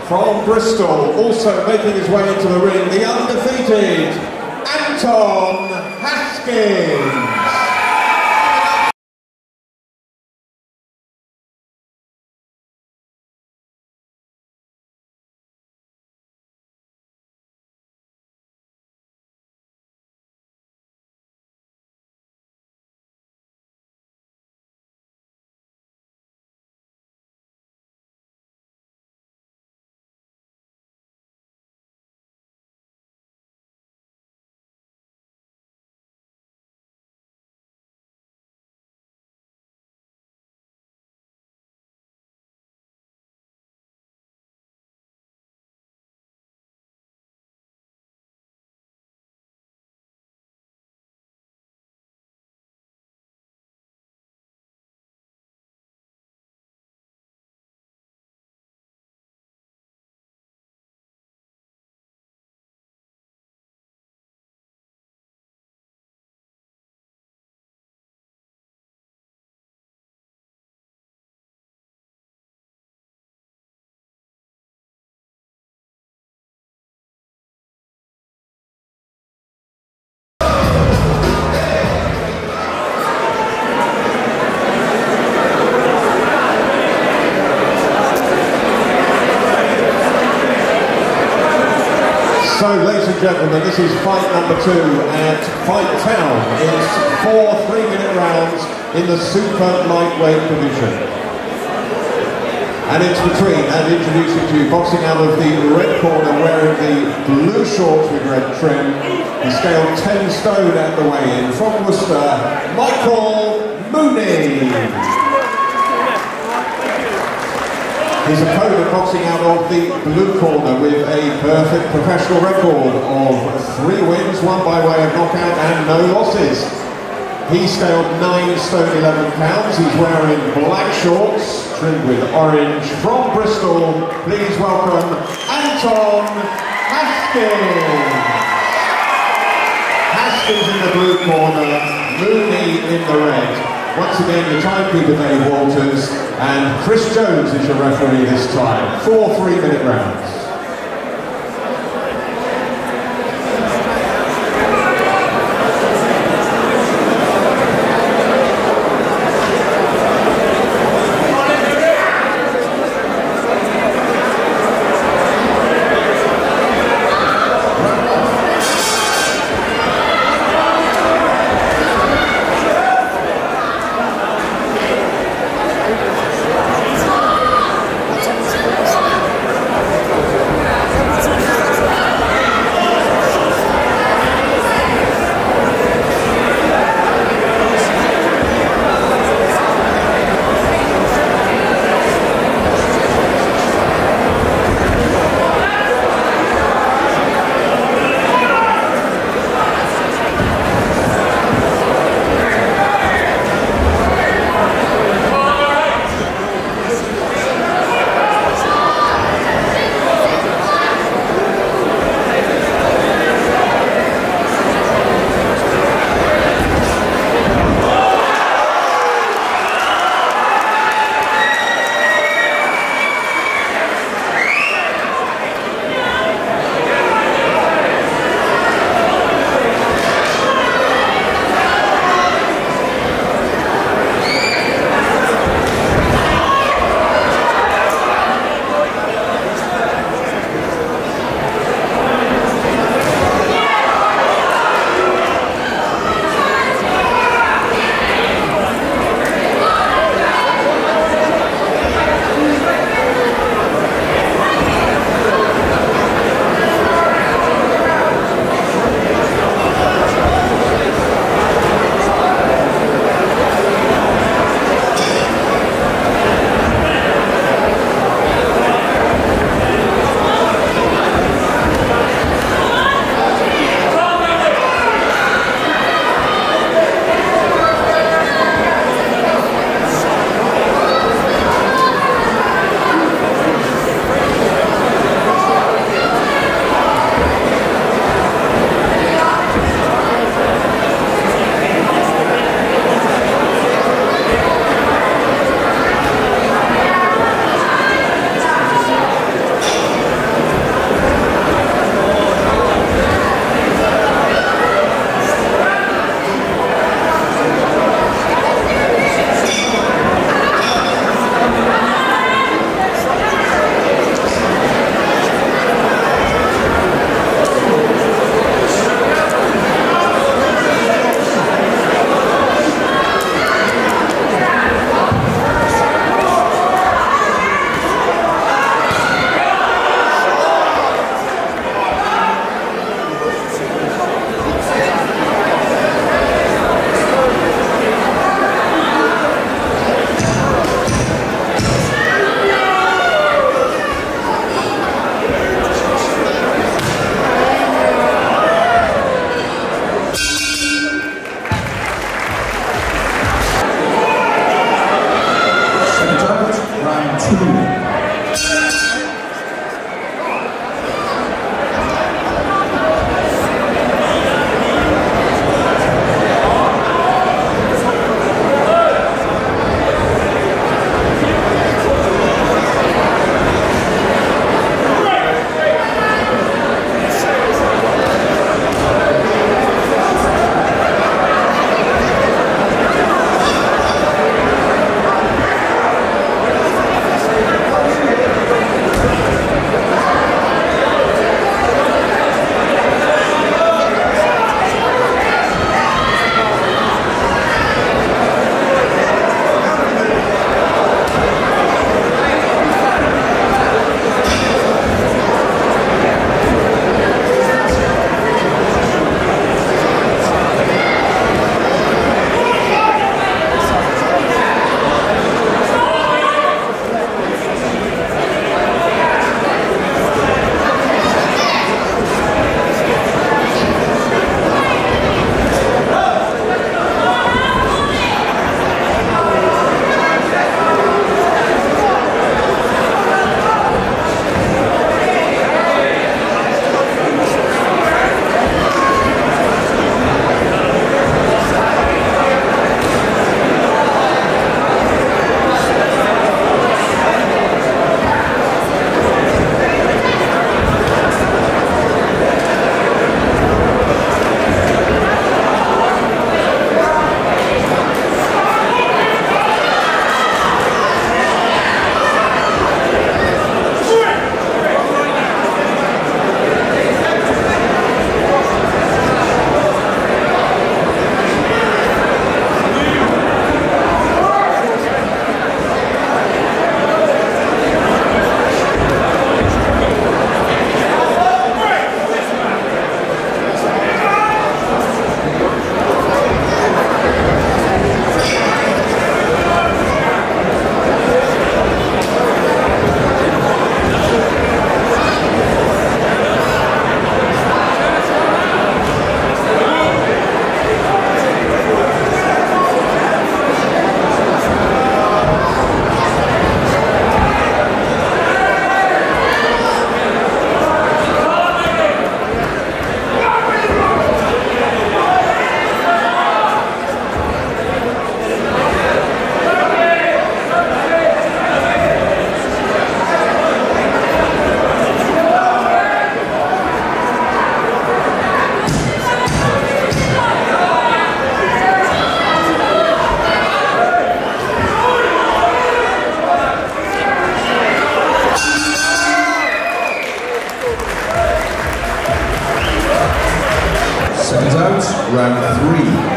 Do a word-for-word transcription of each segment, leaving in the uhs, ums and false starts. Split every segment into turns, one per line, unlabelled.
from Bristol, also making his way into the ring, the undefeated Anton Haskins. So, ladies and gentlemen, this is fight number two at Fight Town. It's four three-minute rounds in the super lightweight division. And it's between, and introducing to you, boxing out of the red corner, wearing the blue shorts with red trim. He scaled ten stone at the weigh-in. From Worcester, Mooney. His opponent boxing out of the blue corner with a perfect professional record of three wins, one by way of knockout and no losses. He scaled nine stone eleven pounds. He's wearing black shorts trimmed with orange. From Bristol, please welcome Anton Haskins. Haskins in the blue corner, Mooney in the red. Once again, your timekeeper Dave Walters, and Chris Jones is your referee this time. Four three-minute rounds. round three.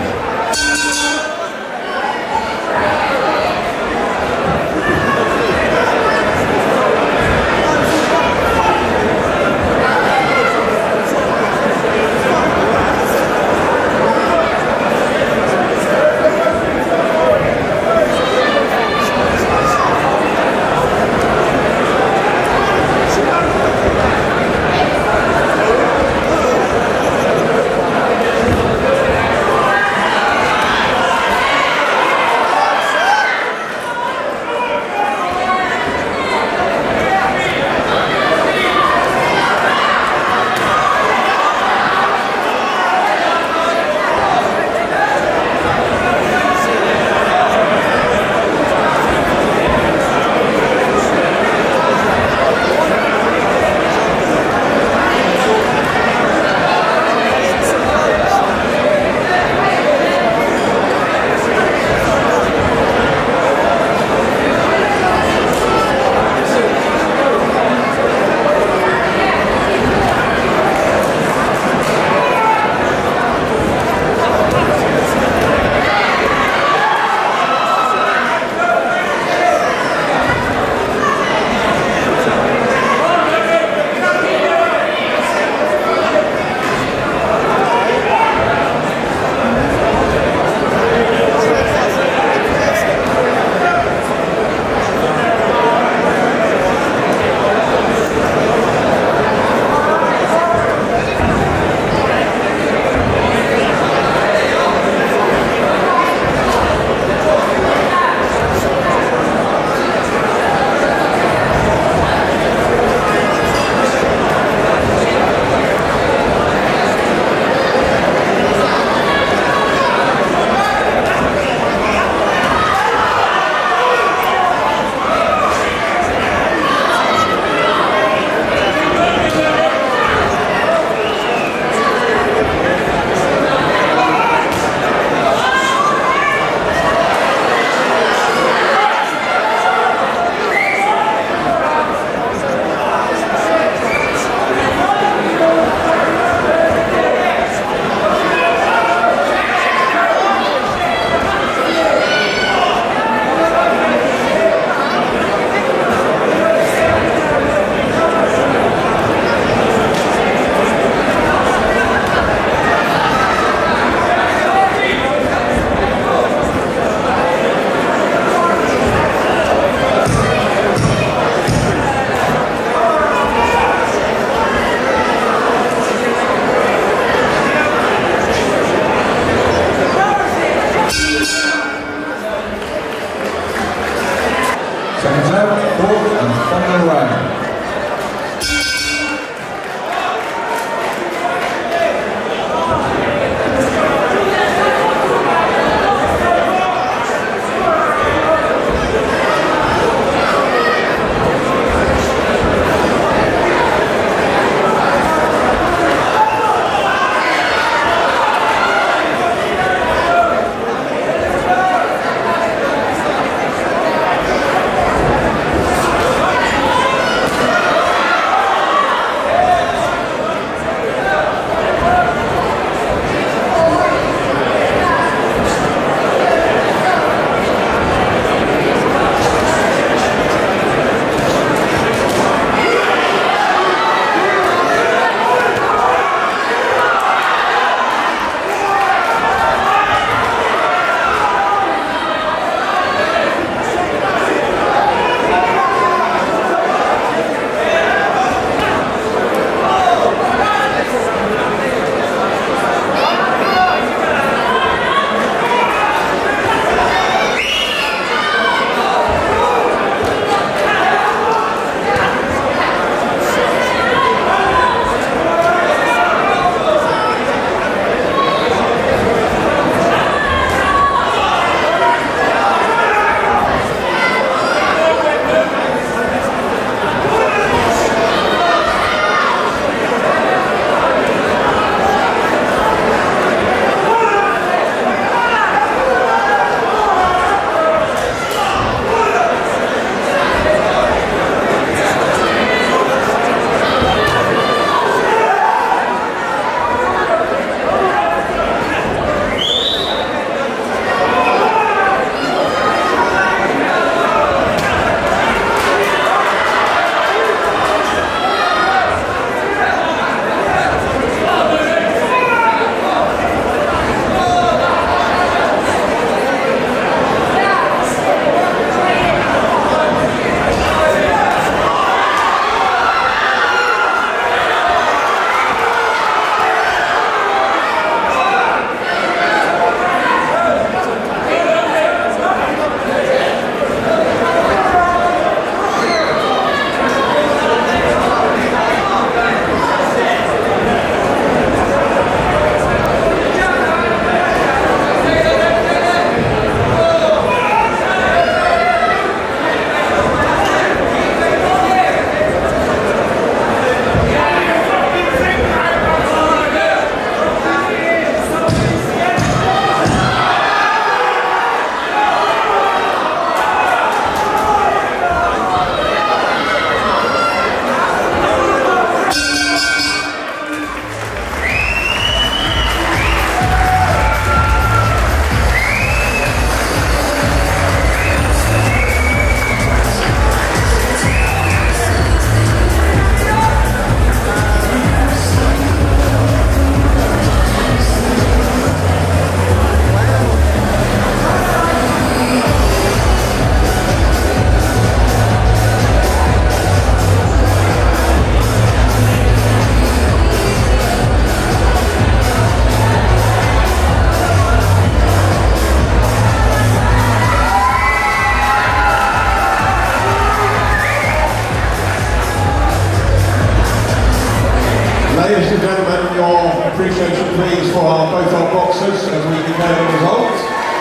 Ladies and gentlemen, your appreciation please for our, both our boxers as we declare the result.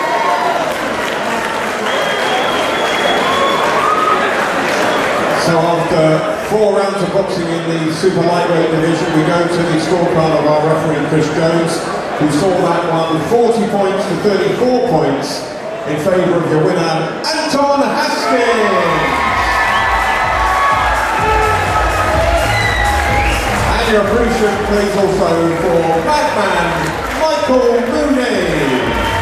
So after four rounds of boxing in the super lightweight division, we go to the scorecard of our referee Chris Jones, who saw that one forty points to thirty-four points in favour of the winner, Anton Haskins. And your appreciation please also for Madman Mooney.